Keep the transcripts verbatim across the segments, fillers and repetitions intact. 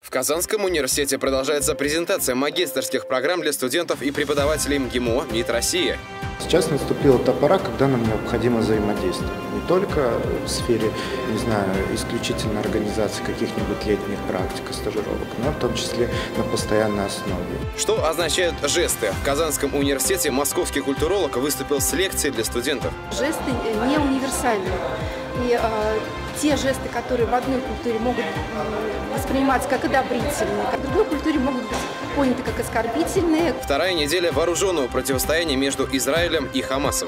В Казанском университете продолжается презентация магистерских программ для студентов и преподавателей МГИМО МИД России. Сейчас наступила та пора, когда нам необходимо взаимодействие. Не только в сфере, не знаю, исключительно организации каких-нибудь летних практик и стажировок, но в том числе на постоянной основе. Что означают жесты? В Казанском университете московский культуролог выступил с лекцией для студентов. Жесты не универсальны. И э, те жесты, которые в одной культуре могут э, восприниматься как одобрительные, в другой культуре могут быть поняты как оскорбительные. Вторая неделя вооруженного противостояния между Израилем и Хамасом.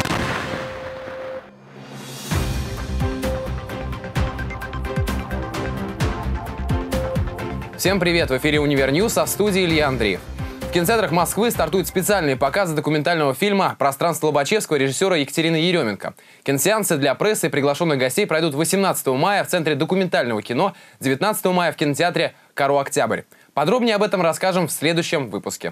Всем привет! В эфире Универньюз, а в студии Илья Андреев. В кинотеатрах Москвы стартуют специальные показы документального фильма «Пространство Лобачевского» режиссера Екатерины Еременко. Киносеансы для прессы и приглашенных гостей пройдут восемнадцатого мая в Центре документального кино, девятнадцатого мая в кинотеатре «Каро Октябрь». Подробнее об этом расскажем в следующем выпуске.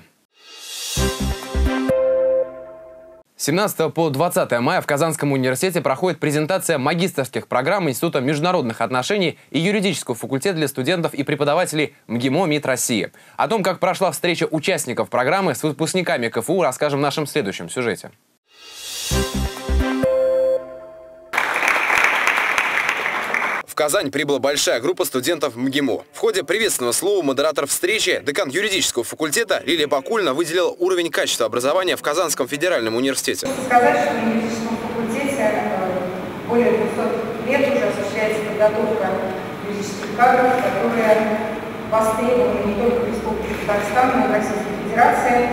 С семнадцатого по двадцатое мая в Казанском университете проходит презентация магистерских программ Института международных отношений и юридического факультета для студентов и преподавателей МГИМО МИД России. О том, как прошла встреча участников программы с выпускниками КФУ, расскажем в нашем следующем сюжете. В Казань прибыла большая группа студентов МГИМО. В ходе приветственного слова модератор встречи, декан юридического факультета Лилия Бакульна выделила уровень качества образования в Казанском федеральном университете. Сказать, что в юридическом факультете более двухсот лет уже осуществляется подготовка юридических кадров, которые востребованы не только в Республике Татарстан, но и в Российской Федерации.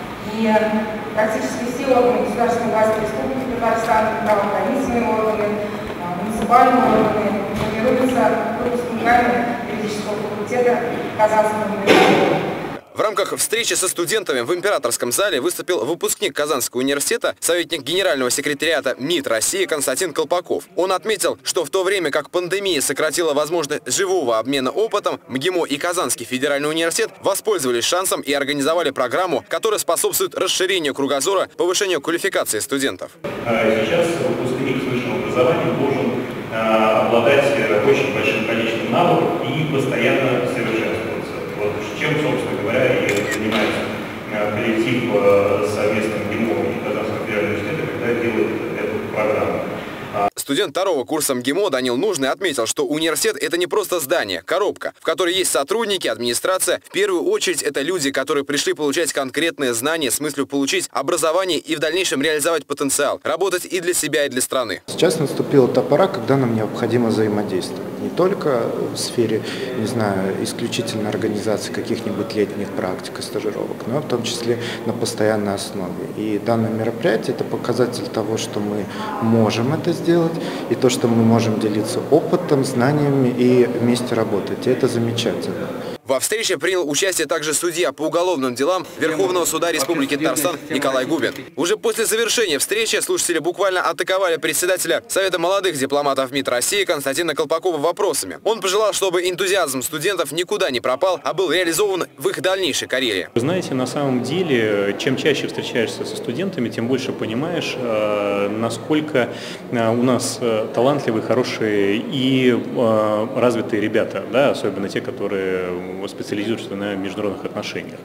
И практически все органы государственной власти Республики Татарстан, правоохранительные органы, муниципальные органы формируются выпускниками юридического факультета Казанского университета. В рамках встречи со студентами в Императорском зале выступил выпускник Казанского университета, советник генерального секретариата МИД России Константин Колпаков. Он отметил, что в то время как пандемия сократила возможность живого обмена опытом, МГИМО и Казанский федеральный университет воспользовались шансом и организовали программу, которая способствует расширению кругозора, повышению квалификации студентов. Сейчас выпускник с высшим образованием должен обладать очень большим количеством навыков и постоянно совершенствоваться. Вот чем, собственно говоря, и занимается коллектив совместным МГИМО и Казанского федерального университета, когда делает эту программу. Студент второго курса МГИМО Данил Нужный отметил, что университет – это не просто здание, коробка, в которой есть сотрудники, администрация. В первую очередь это люди, которые пришли получать конкретные знания с мыслью получить образование и в дальнейшем реализовать потенциал, работать и для себя, и для страны. Сейчас наступила та пора, когда нам необходимо взаимодействовать. Не только в сфере, не знаю, исключительно организации каких-нибудь летних практик и стажировок, но в том числе на постоянной основе. И данное мероприятие – это показатель того, что мы можем это сделать, и то, что мы можем делиться опытом, знаниями и вместе работать. И это замечательно. Во встрече принял участие также судья по уголовным делам Верховного суда Республики Татарстан Николай Губин. Уже после завершения встречи слушатели буквально атаковали председателя Совета молодых дипломатов МИД России Константина Колпакова вопросами. Он пожелал, чтобы энтузиазм студентов никуда не пропал, а был реализован в их дальнейшей карьере. Вы знаете, на самом деле, чем чаще встречаешься со студентами, тем больше понимаешь, насколько у нас талантливые, хорошие и развитые ребята, да, особенно те, которые специализируются на международных отношениях.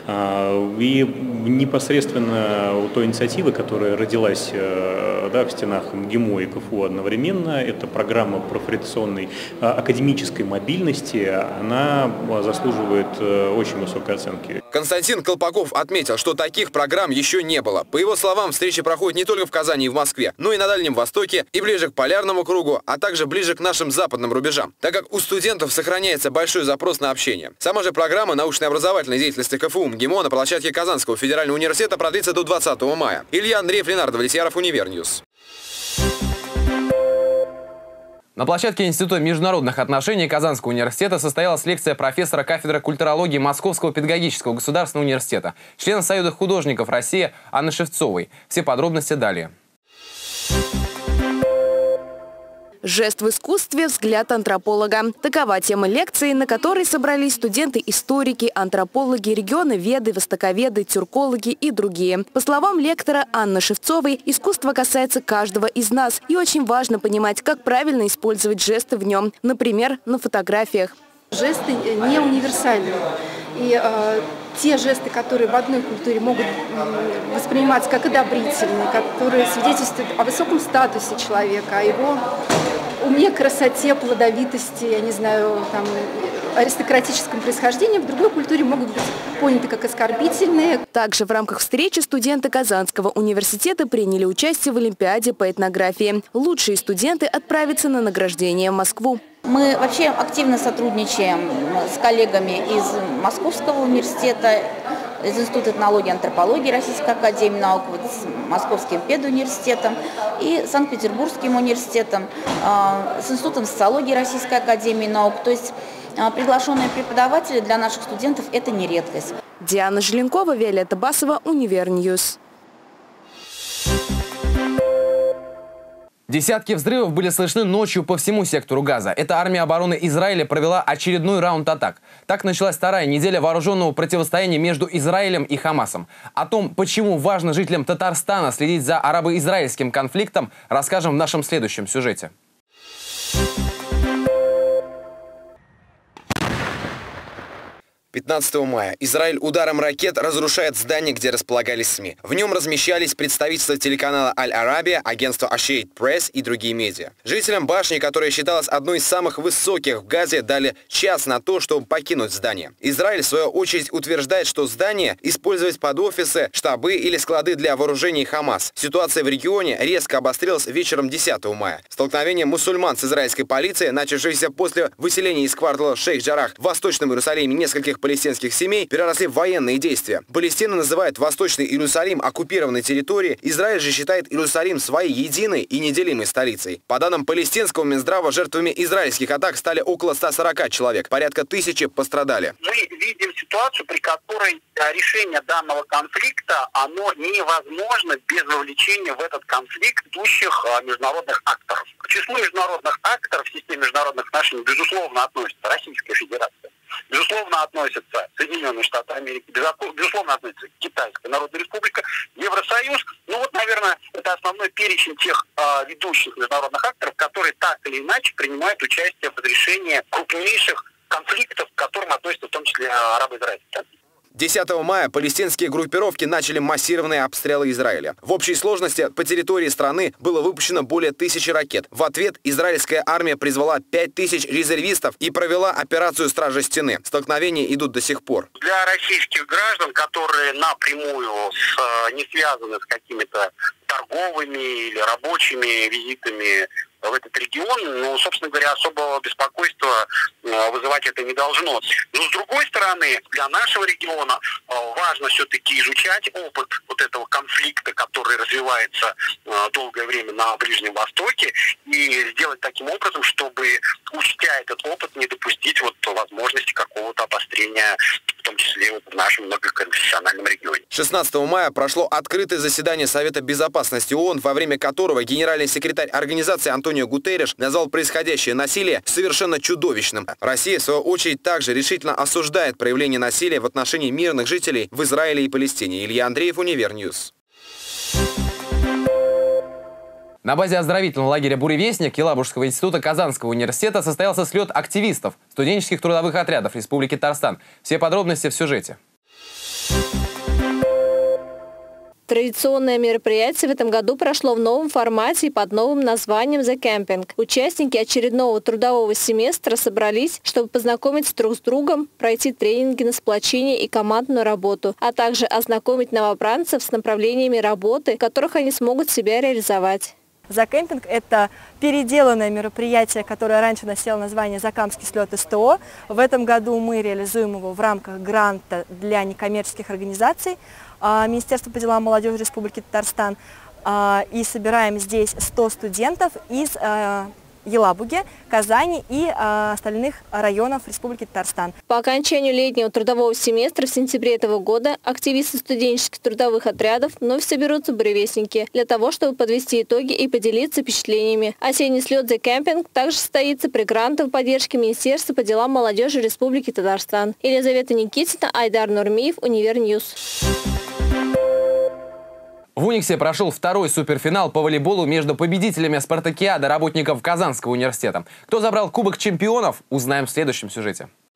И непосредственно у той инициативы, которая родилась, да, в стенах МГИМО и КФУ одновременно, это программа профориентационной академической мобильности, она заслуживает очень высокой оценки. Константин Колпаков отметил, что таких программ еще не было. По его словам, встречи проходят не только в Казани и в Москве, но и на Дальнем Востоке, и ближе к полярному кругу, а также ближе к нашим западным рубежам, так как у студентов сохраняется большой запрос на общение. Сама же программа научно-образовательной деятельности КФУ МГИМО на площадке Казанского федерального университета продлится до двадцатого мая. Илья Андреев, Ленардо Влетьяров, Универньюз. На площадке Института международных отношений Казанского университета состоялась лекция профессора кафедры культурологии Московского педагогического государственного университета, члена Союза художников России Анны Шевцовой. Все подробности далее. «Жест в искусстве. Взгляд антрополога». Такова тема лекции, на которой собрались студенты-историки, антропологи, регионоведы, востоковеды, тюркологи и другие. По словам лектора Анны Шевцовой, искусство касается каждого из нас, и очень важно понимать, как правильно использовать жесты в нем, например, на фотографиях. Жесты не универсальны. И э, те жесты, которые в одной культуре могут э, восприниматься как одобрительные, которые свидетельствуют о высоком статусе человека, о его уме, красоте, плодовитости, я не знаю, там, аристократическом происхождении, в другой культуре могут быть поняты как оскорбительные. Также в рамках встречи студенты Казанского университета приняли участие в Олимпиаде по этнографии. Лучшие студенты отправятся на награждение в Москву. Мы вообще активно сотрудничаем с коллегами из Московского университета, из Института этнологии и антропологии Российской академии наук, вот с Московским педуниверситетом и Санкт-Петербургским университетом, с Институтом социологии Российской академии наук. То есть приглашенные преподаватели для наших студентов – это не редкость. Диана Желенкова, Виолетта Басова, Универньюз. Десятки взрывов были слышны ночью по всему сектору Газа. Эта армия обороны Израиля провела очередной раунд атак. Так началась вторая неделя вооруженного противостояния между Израилем и Хамасом. О том, почему важно жителям Татарстана следить за арабо-израильским конфликтом, расскажем в нашем следующем сюжете. пятнадцатого мая Израиль ударом ракет разрушает здание, где располагались СМИ. В нем размещались представительства телеканала Аль-Арабия, агентства Associated Press и другие медиа. Жителям башни, которая считалась одной из самых высоких в Газе, дали час на то, чтобы покинуть здание. Израиль, в свою очередь, утверждает, что здание использовать под офисы, штабы или склады для вооружений Хамас. Ситуация в регионе резко обострилась вечером десятого мая. Столкновение мусульман с израильской полицией, начавшееся после выселения из квартала Шейх-Джарах в Восточном Иерусалиме нескольких палестинских семей, переросли в военные действия. Палестина называет Восточный Иерусалим оккупированной территорией, Израиль же считает Иерусалим своей единой и неделимой столицей. По данным палестинского Минздрава, жертвами израильских атак стали около ста сорока человек, порядка тысячи пострадали. Мы видим ситуацию, при которой решение данного конфликта, оно невозможно без вовлечения в этот конфликт идущих международных акторов. К числу международных акторов в системе международных отношений, безусловно, относится Российская Федерация. Безусловно, относятся Соединенные Штаты Америки, безусловно, относится Китайская Народная Республика, Евросоюз. Ну вот, наверное, это основной перечень тех э, ведущих международных акторов, которые так или иначе принимают участие в разрешении крупнейших конфликтов, к которым относятся в том числе арабо-израильские конфликты. десятого мая палестинские группировки начали массированные обстрелы Израиля. В общей сложности по территории страны было выпущено более тысячи ракет. В ответ израильская армия призвала пять тысяч резервистов и провела операцию «Стража стены». Столкновения идут до сих пор. Для российских граждан, которые напрямую с, не связаны с какими-то торговыми или рабочими визитами в этот регион, ну, собственно говоря, особого беспокойства э, вызывать это не должно. Но, с другой стороны, для нашего региона э, важно все-таки изучать опыт вот этого конфликта, который развивается э, долгое время на Ближнем Востоке, и сделать таким образом, чтобы, учтя этот опыт, не допустить вот возможности какого-то обострения, в том числе вот в нашем многоконфессиональном регионе. шестнадцатого мая прошло открытое заседание Совета Безопасности ООН, во время которого генеральный секретарь организации Антонио Гутерриш назвал происходящее насилие совершенно чудовищным. Россия, в свою очередь, также решительно осуждает проявление насилия в отношении мирных жителей в Израиле и Палестине. Илья Андреев, Универньюз. На базе оздоровительного лагеря «Буревестник» Елабужского института Казанского университета состоялся слет активистов студенческих трудовых отрядов Республики Татарстан. Все подробности в сюжете. Традиционное мероприятие в этом году прошло в новом формате и под новым названием «The Camping». Участники очередного трудового семестра собрались, чтобы познакомиться друг с другом, пройти тренинги на сплочение и командную работу, а также ознакомить новобранцев с направлениями работы, в которых они смогут себя реализовать. «Закэмпинг» – это переделанное мероприятие, которое раньше носило название «Закамский слет СТО». В этом году мы реализуем его в рамках гранта для некоммерческих организаций Министерства по делам молодежи Республики Татарстан. И собираем здесь сто студентов из Елабуги, Казани и э, остальных районов Республики Татарстан. По окончанию летнего трудового семестра в сентябре этого года активисты студенческих трудовых отрядов вновь соберутся в Буревестнике для того, чтобы подвести итоги и поделиться впечатлениями. Осенний слет «The Camping» также состоится при грантовой поддержке Министерства по делам молодежи Республики Татарстан. Елизавета Никитина, Айдар Нурмиев, Универньюз. В Униксе прошел второй суперфинал по волейболу между победителями спартакиады работников Казанского университета. Кто забрал Кубок чемпионов, узнаем в следующем сюжете.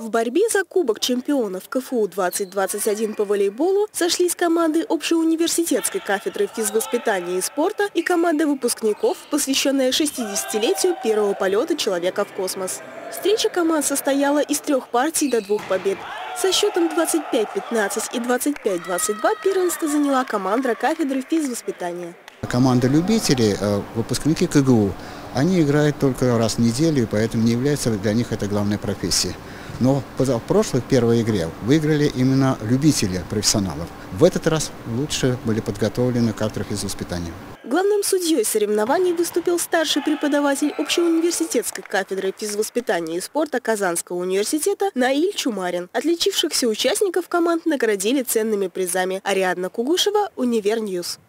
В борьбе за Кубок чемпионов ка эф у двадцать двадцать один по волейболу сошлись команды общеуниверситетской кафедры физвоспитания и спорта и команда выпускников, посвященная шестидесятилетию первого полета человека в космос. Встреча команд состояла из трех партий до двух побед. Со счетом двадцать пять пятнадцать и двадцать пять двадцать два первенство заняла команда кафедры физвоспитания. Команда любителей, выпускники ка гэ у, они играют только раз в неделю, и поэтому не является для них это главной профессией. Но в прошлой первой игре выиграли именно любители профессионалов. В этот раз лучше были подготовлены кафедры физвоспитания. Главным судьей соревнований выступил старший преподаватель общеуниверситетской кафедры физвоспитания и спорта Казанского университета Наиль Чумарин. Отличившихся участников команд наградили ценными призами. Ариадна Кугушева, Универньюз.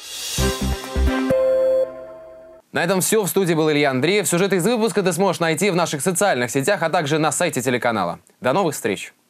На этом все. В студии был Илья Андреев. Сюжеты из выпуска ты сможешь найти в наших социальных сетях, а также на сайте телеканала. До новых встреч!